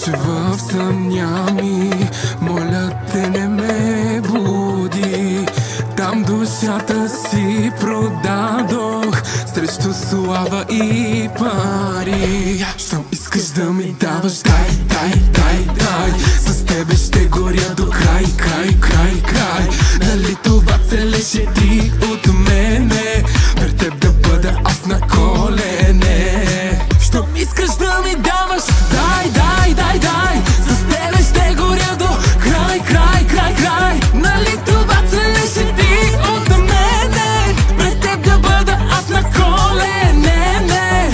че в съня ми, моля те не ме буди. Там душата си продадох срещу слава и пари. Щом искаш да ми даваш, дай, дай, дай, дай. С тебе ще горя до край, край, край, край. Нали това целеше ти от мене? Пред теб да бъда аз на колене. Щом искаш да ми даваш, дай, дай, дай, дай. С тебе ще горя до край, край, край, край. Нали това целеше ти от мене? Пред теб да бъда аз на колене, не.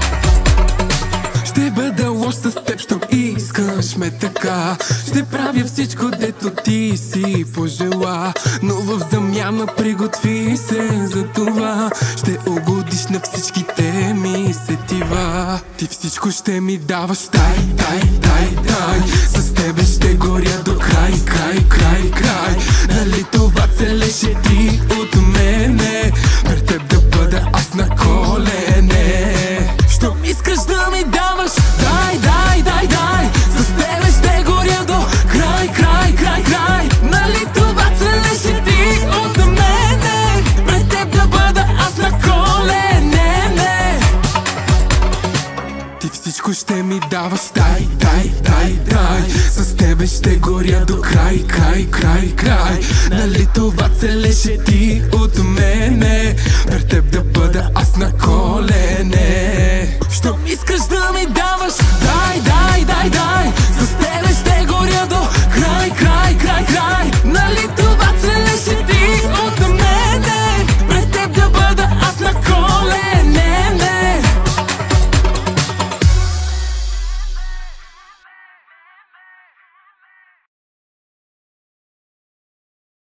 Ще бъда лош с теб, щом искаш ме така. Ще правя всичко, дето ти си пожела, но в замяна приготви се за това. Ще угодиш на всичките ми сетива. Ти всичко ще ми даваш, дай, дай, дай, дай. С тебе ще горя до край, край, край, край. Нали това целеше ти от мене? Пред теб да бъда аз на колене. Щом искаш да ми даваш, дай, дай, дай, дай. С тебе ще горя до край, край, край, край. Нали това целеше ти от мене? Пред теб да бъда аз на колене, не. Ти всичко ще ми даваш, дай, дай, дай, дай. С тебе ще горя до край, край, край, край. Нали това целеше ти от мене? Пред теб да бъда аз на колене. Щом искаш да ми даваш, дай, дай, дай, дай. С